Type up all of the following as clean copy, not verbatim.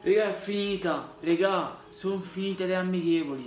Regà, è finita, regà, sono finite le amichevoli,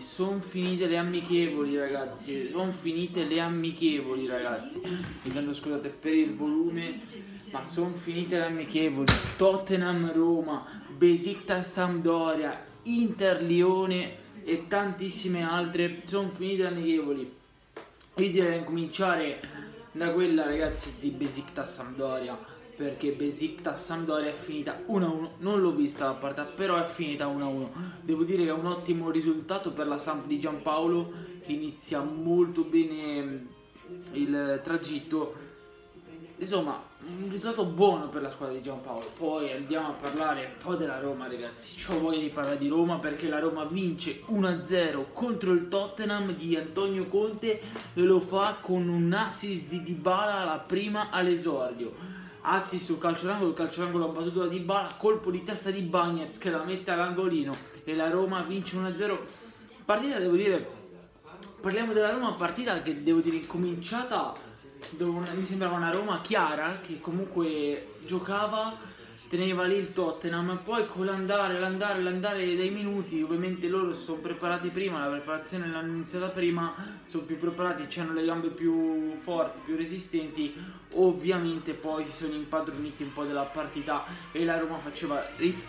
ragazzi, sono finite le amichevoli, ragazzi. Mi chiedo scusate per il volume, ma sono finite le amichevoli. Tottenham Roma, Besiktas Sampdoria, Inter Lione e tantissime altre, sono finite le amichevoli. Io direi di cominciare da quella, ragazzi, di Besiktas Sampdoria, perché Besiktas Sampdoria è finita 1-1, non l'ho vista la partita, però è finita 1-1. Devo dire che è un ottimo risultato per la Samp di Giampaolo, che inizia molto bene il tragitto. Insomma, un risultato buono per la squadra di Giampaolo. Poi andiamo a parlare un po' della Roma, ragazzi. C'ho voglia di parlare di Roma perché la Roma vince 1-0 contro il Tottenham di Antonio Conte e lo fa con un assist di Dybala alla prima all'esordio. Assist sul calcio d'angolo, il calcio d'angolo battuto da Dybala, colpo di testa di Bagnez che la mette all'angolino e la Roma vince 1-0. Partita, devo dire, parliamo della Roma, partita che devo dire cominciata dove mi sembrava una Roma chiara che comunque giocava, teneva lì il Tottenham, poi con l'andare dei minuti, ovviamente loro si sono preparati prima, la preparazione l'hanno iniziata prima, sono più preparati, hanno le gambe più forti, più resistenti, ovviamente poi si sono impadroniti un po' della partita e la Roma faceva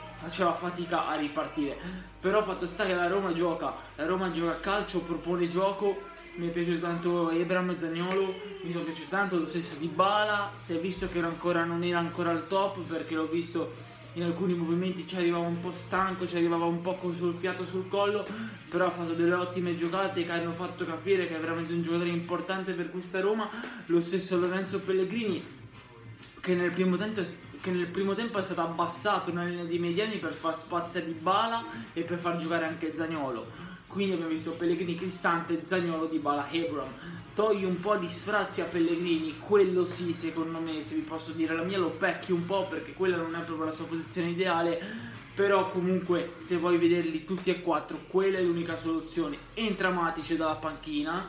fatica a ripartire. Però fatto sta che la Roma gioca a calcio, propone gioco. Mi è piaciuto tanto Abraham e Zaniolo, mi sono piaciuto tanto lo stesso Dybala. Si è visto che non era ancora al top, perché l'ho visto in alcuni movimenti, ci arrivava un po' stanco, ci arrivava un po' sul fiato sul collo, però ha fatto delle ottime giocate che hanno fatto capire che è veramente un giocatore importante per questa Roma. Lo stesso Lorenzo Pellegrini, che nel primo tempo è stato abbassato nella linea di mediani per far spazio a Dybala e per far giocare anche Zaniolo. Quindi abbiamo visto Pellegrini, Cristante, Zaniolo, Dybala, Abraham. Togli un po' di sfrazzi a Pellegrini, quello sì, secondo me, se vi posso dire la mia, lo pecchi un po' perché quella non è proprio la sua posizione ideale, però comunque se vuoi vederli tutti e quattro, quella è l'unica soluzione. Entra Matic dalla panchina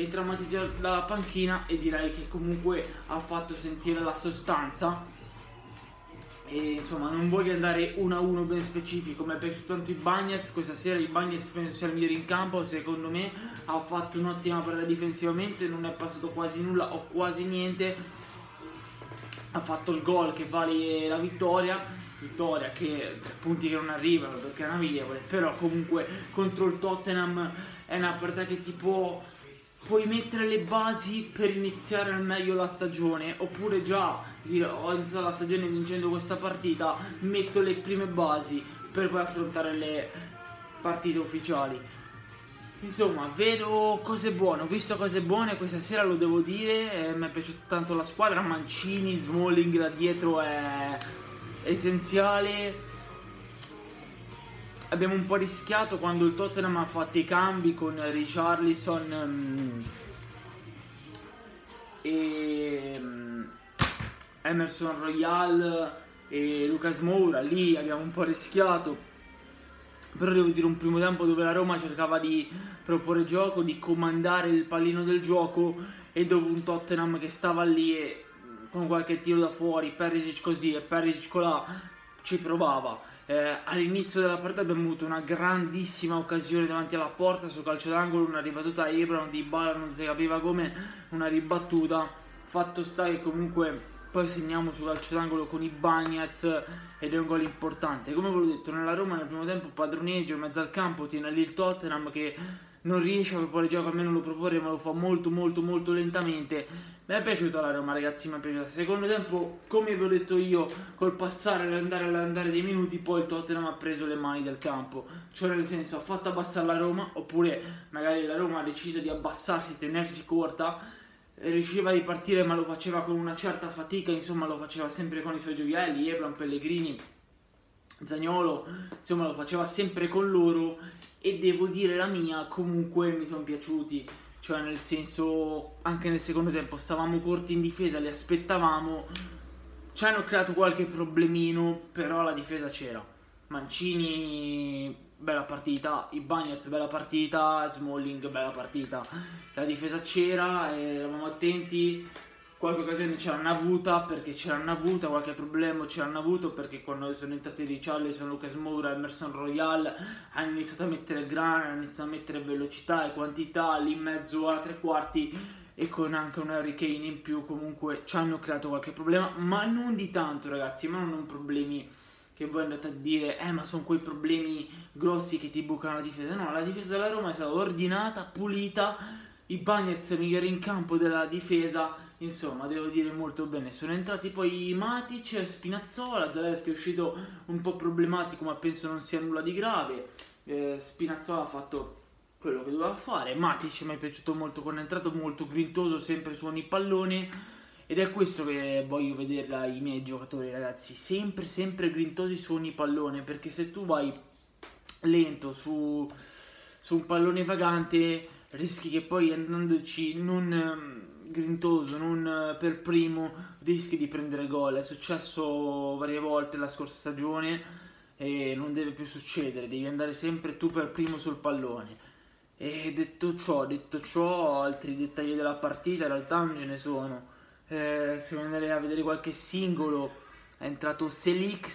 e direi che comunque ha fatto sentire la sostanza. E insomma, non voglio andare 1-1 ben specifico, mi è piaciuto tanto Ibañez. Questa sera Ibañez penso sia il migliore in campo, secondo me ha fatto un'ottima partita difensivamente, non è passato quasi nulla o quasi niente, ha fatto il gol che vale la vittoria che punti che non arrivano perché è una amichevole, però comunque contro il Tottenham è una partita che puoi mettere le basi per iniziare al meglio la stagione, oppure già dire ho iniziato la stagione vincendo questa partita, metto le prime basi per poi affrontare le partite ufficiali. Insomma, vedo cose buone, ho visto cose buone questa sera, lo devo dire, mi è piaciuta tanto la squadra, Mancini, Smalling là dietro è essenziale. Abbiamo un po' rischiato quando il Tottenham ha fatto i cambi con Richarlison e Emerson Royal e Lucas Moura. Lì abbiamo un po' rischiato, però devo dire un primo tempo dove la Roma cercava di proporre gioco, di comandare il pallino del gioco, e dove un Tottenham che stava lì e con qualche tiro da fuori, Perisic così e Perisic colà, ci provava. All'inizio della partita abbiamo avuto una grandissima occasione davanti alla porta sul calcio d'angolo, una ribattuta a Abraham, Dybala non si capiva come, una ribattuta. Fatto sta che comunque poi segniamo sul calcio d'angolo con i Bagnets ed è un gol importante. Come ve l'ho detto, nella Roma nel primo tempo padroneggio in mezzo al campo, tiene lì il Tottenham che non riesce a proporre gioco, almeno lo propone ma lo fa molto lentamente. Mi è piaciuta la Roma, ragazzi, mi è piaciuta. Secondo tempo, come vi ho detto io, col passare all'andare dei minuti, poi il Tottenham ha preso le mani del campo, cioè nel senso ha fatto abbassare la Roma, oppure magari la Roma ha deciso di abbassarsi, tenersi corta, riusciva a ripartire ma lo faceva con una certa fatica, insomma lo faceva sempre con i suoi gioielli, Abraham, Pellegrini, Zaniolo, insomma lo faceva sempre con loro. E devo dire la mia, comunque mi sono piaciuti, cioè nel senso anche nel secondo tempo stavamo corti in difesa, li aspettavamo, ci hanno creato qualche problemino, però la difesa c'era. Mancini bella partita, Ibañez bella partita, Smalling bella partita, la difesa c'era, eravamo attenti. qualche occasione ce l'hanno avuta, perché ce l'hanno avuta, qualche problema ce l'hanno avuto, perché quando sono entrati Richarlison, Lucas Moura, Emerson Royal hanno iniziato a mettere il grano, hanno iniziato a mettere velocità e quantità lì in mezzo a tre quarti, e con anche un Harry Kane in più comunque ci hanno creato qualche problema, ma non di tanto ragazzi, ma non problemi che voi andate a dire ma sono quei problemi grossi che ti bucano la difesa. No, la difesa della Roma è stata ordinata, pulita, i Bagnets migliori in campo della difesa, insomma devo dire molto bene. Sono entrati poi Matic e Spinazzola, Zalewski è uscito un po' problematico ma penso non sia nulla di grave. Spinazzola ha fatto quello che doveva fare, Matic mi è piaciuto molto quando è entrato, molto grintoso, sempre su ogni pallone, ed è questo che voglio vedere dai miei giocatori ragazzi, sempre grintosi su ogni pallone, perché se tu vai lento su un pallone vagante rischi che poi andandoci non grintoso, non per primo, rischi di prendere gol. È successo varie volte la scorsa stagione e non deve più succedere, devi andare sempre tu per primo sul pallone. E detto ciò, altri dettagli della partita in realtà non ce ne sono. Se andare a vedere qualche singolo, è entrato Selic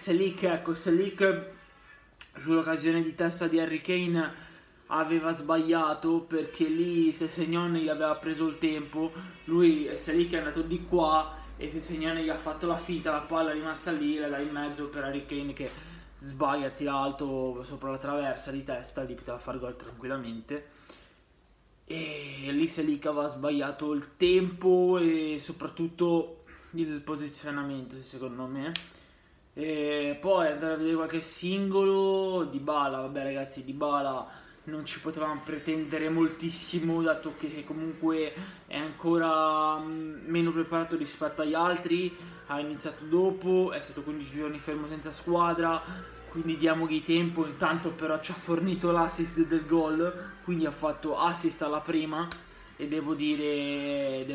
sull'occasione di testa di Harry Kane aveva sbagliato, perché lì Sessegnon gli aveva preso il tempo, Selic è andato di qua e Sessegnon gli ha fatto la finta, la palla è rimasta lì, la dà in mezzo per Harry Kane che sbaglia, tira alto sopra la traversa di testa, lì poteva fare gol tranquillamente. E lì Selic aveva sbagliato il tempo e soprattutto il posizionamento secondo me. E poi andare a vedere qualche singolo. Dybala, vabbè ragazzi, Dybala non ci potevamo pretendere moltissimo, dato che comunque è ancora meno preparato rispetto agli altri, ha iniziato dopo, è stato 15 giorni fermo senza squadra, quindi diamogli tempo. Intanto però ci ha fornito l'assist del gol, quindi ha fatto assist alla prima, e devo dire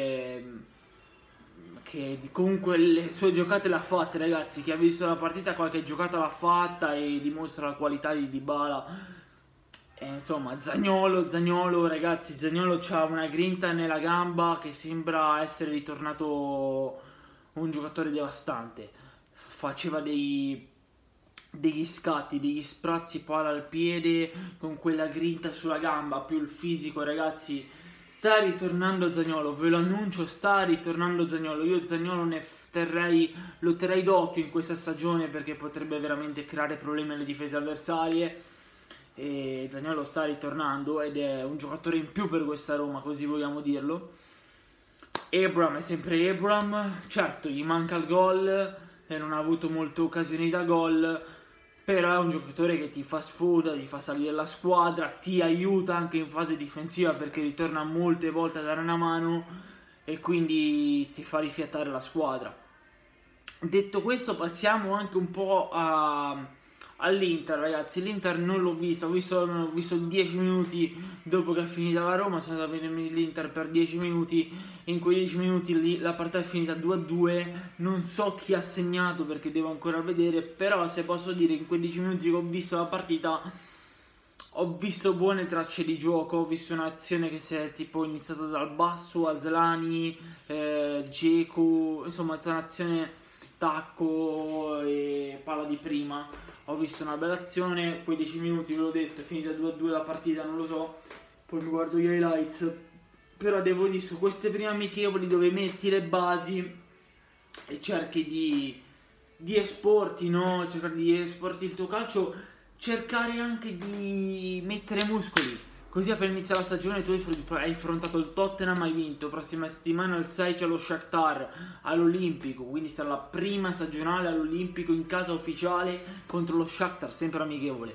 che comunque le sue giocate le ha fatte ragazzi. Chi ha visto la partita qualche giocata l'ha fatta e dimostra la qualità di Dybala. Insomma, Zaniolo ragazzi, Zaniolo ha una grinta nella gamba che sembra essere ritornato un giocatore devastante. Faceva degli scatti, degli sprazzi palla al piede con quella grinta sulla gamba, più il fisico ragazzi. Sta ritornando Zaniolo, ve lo annuncio, sta ritornando Zaniolo. Io Zaniolo lo terrei d'occhio in questa stagione, perché potrebbe veramente creare problemi alle difese avversarie. E Zaniolo sta ritornando ed è un giocatore in più per questa Roma, così vogliamo dirlo. Abraham è sempre Abraham, certo gli manca il gol e non ha avuto molte occasioni da gol, però è un giocatore che ti fa sfoda, ti fa salire la squadra, ti aiuta anche in fase difensiva, perché ritorna molte volte a dare una mano e quindi ti fa rifiatare la squadra. Detto questo, passiamo anche un po' all'Inter ragazzi. L'Inter non l'ho vista, ho visto 10 minuti dopo che è finita la Roma, sono andato a vedere l'Inter per 10 minuti, in quei 10 minuti la partita è finita 2-2, non so chi ha segnato perché devo ancora vedere, però se posso dire in quei 10 minuti che ho visto la partita ho visto buone tracce di gioco, ho visto un'azione che si è tipo iniziata dal basso, Aslani, Dzeko, insomma è un'azione tacco e palla di prima. Ho visto una bella azione, quei 10 minuti ve l'ho detto, è finita 2-2 la partita, non lo so, poi mi guardo gli highlights, però devo dire su queste prime amichevoli dove metti le basi e cerchi di esporti, no? Cercare di esporti il tuo calcio, cercare anche di mettere muscoli. Così appena inizia la stagione tu hai affrontato il Tottenham, hai vinto, prossima settimana il 6 c'è lo Shakhtar all'Olimpico, quindi sarà la prima stagionale all'Olimpico in casa ufficiale contro lo Shakhtar, sempre amichevole.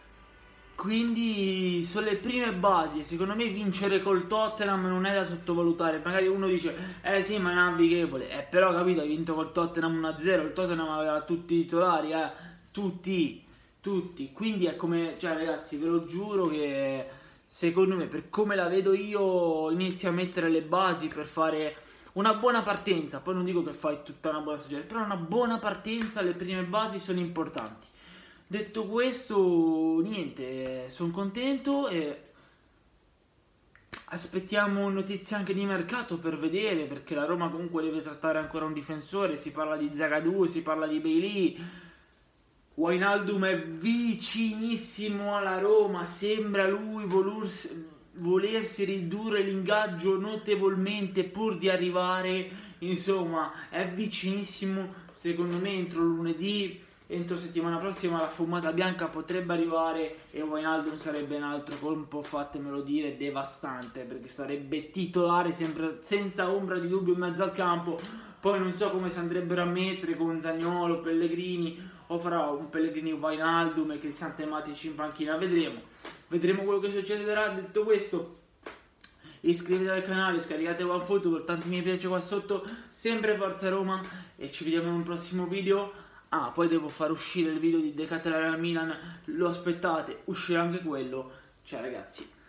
Quindi sono le prime basi e secondo me vincere col Tottenham non è da sottovalutare. Magari uno dice, sì ma è amichevole, però capito, hai vinto col Tottenham 1-0, il Tottenham aveva tutti i titolari, tutti, quindi è come, cioè ragazzi ve lo giuro che secondo me, per come la vedo io, inizio a mettere le basi per fare una buona partenza. Poi non dico che fai tutta una buona stagione, però una buona partenza, le prime basi sono importanti. Detto questo, niente, sono contento e aspettiamo notizie anche di mercato per vedere, perché la Roma comunque deve trattare ancora un difensore, si parla di Zagadou, si parla di Bailey. Wijnaldum è vicinissimo alla Roma, sembra lui volersi ridurre l'ingaggio notevolmente pur di arrivare, insomma è vicinissimo. Secondo me entro lunedì, entro settimana prossima la fumata bianca potrebbe arrivare e Wijnaldum sarebbe un altro colpo, fatemelo dire, devastante, perché sarebbe titolare sempre senza ombra di dubbio in mezzo al campo. Poi non so come si andrebbero a mettere con Zaniolo, Pellegrini, o farà un Pellegrini Wijnaldum e Cristante Matic in panchina, vedremo quello che succederà. Detto questo, iscrivetevi al canale, scaricate OneFootball, tanti mi piace qua sotto, sempre Forza Roma, e ci vediamo in un prossimo video. Poi devo far uscire il video di Decathlon al Milan, lo aspettate, uscirà anche quello. Ciao ragazzi.